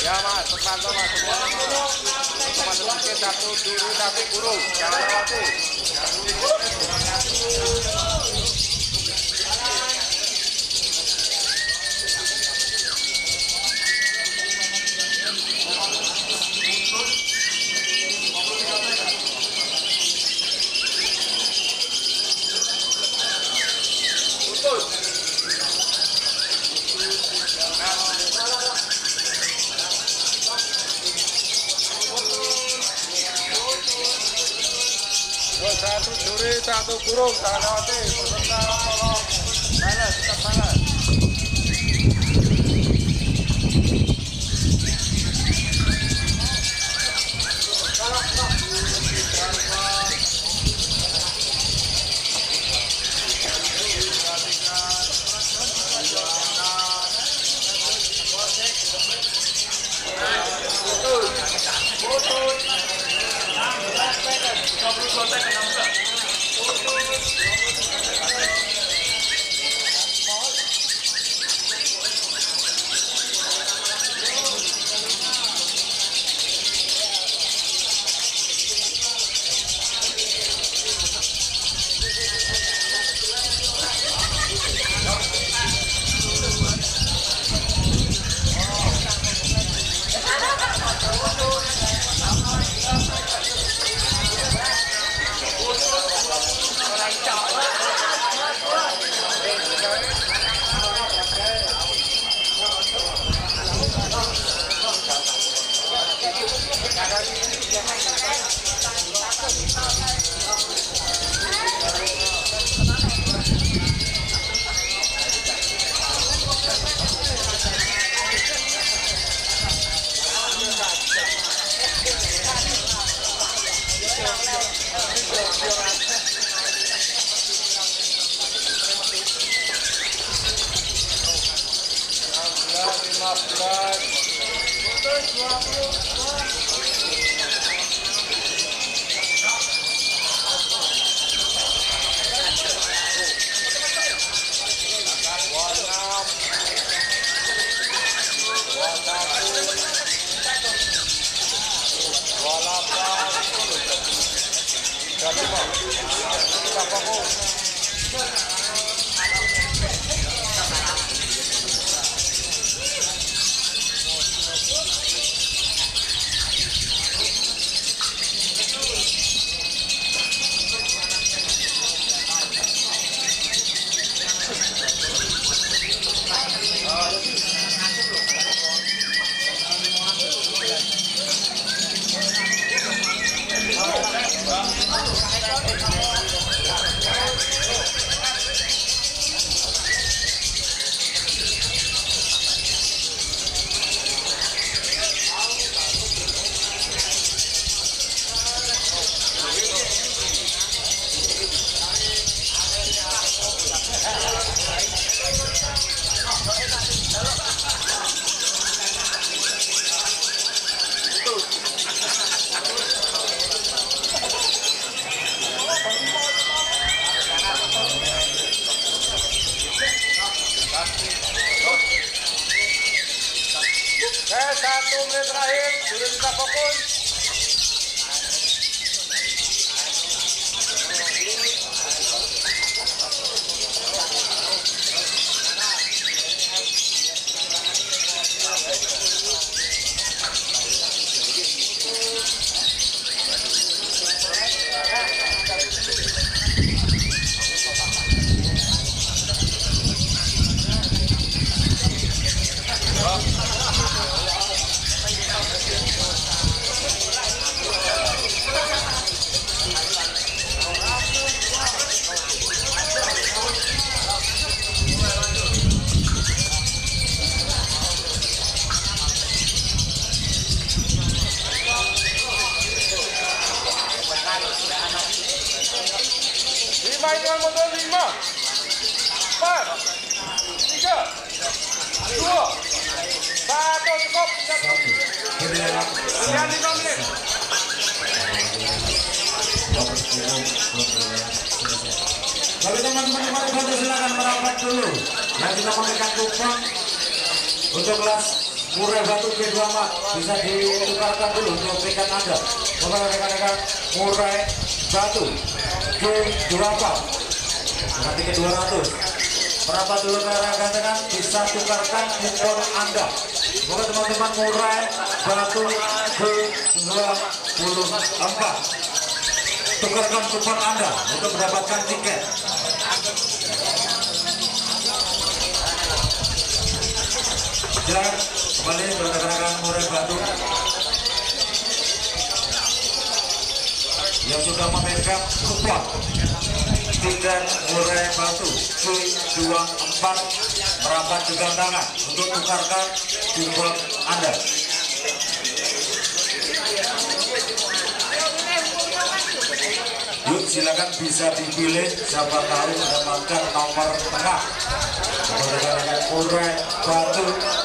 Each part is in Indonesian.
Ya mas, terpantau mas semua. Teman-teman satu duri satu burung, jangan khawatir. Satu duri, satu burung, jangan khawatir. Peserta tolong balas, tetap balas. Satu menit terakhir, sudah kita fokus. Dengan modal 5, 4, 3, 2, 1 cukup. Pilihan 5 menit. Bagi teman-teman yang mau silakan merapat dulu. Yang kita memberikan kupon untuk kelas Murai Batu G24 bisa ditukarkan dulu untuk rekan Anda. Kepada rekan-rekan Murai Batu G24 nanti ke 200. Merapat dulu ke rekan-rekan, bisa tukarkan kupon Anda. Semoga teman-teman Murai Batu G24 tukarkan kupon Anda untuk mendapatkan tiket. Dan kembali rekan-rekan Murai Batu yang sudah memegang kupon tiket Murai Batu G24 merapat ke tangan untuk tukarkan kupon Anda. Yuk silakan bisa dipilih, siapa tahu mendapatkan nomor tengah. Rekan-rekan Murai Batu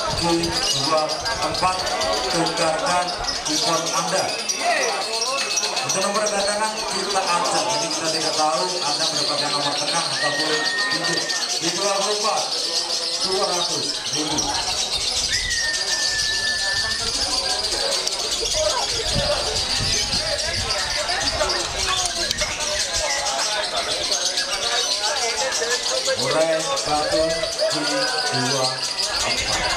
G24 tukarkan kupon Anda. Untuk nomor kedatangan kita acak, jadi kita tidak tahu Anda mendapatkan nomor tengah ataupun induk. Itulah berupa 200.000. Murai Batu G24.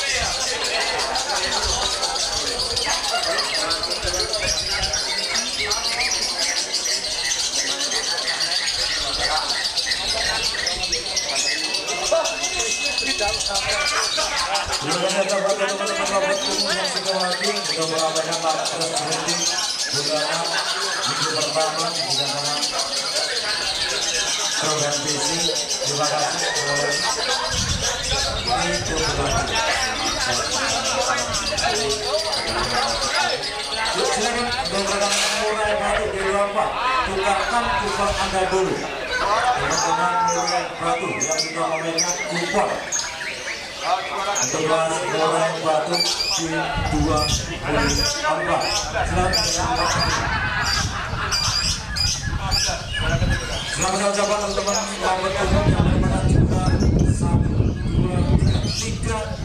Terima kasih kepada teman-teman yang sudah hadir sudah merasakan akses berhenti bulanan minggu pertama di dalam program PC. Terima kasih. Silakan menggunakan Murai Batu G24, tukarkan kupon Anda dulu. Teman-teman Murai Batu yang sudah memegang kupon untuk Murai Batu G24. Selamat ucapkan teman-teman yang berkumpul yang merupakan juga 1, 2, 3